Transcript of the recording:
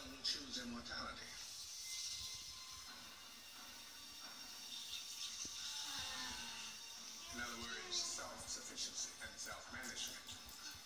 Some choose immortality. In other words, self-sufficiency and self-management.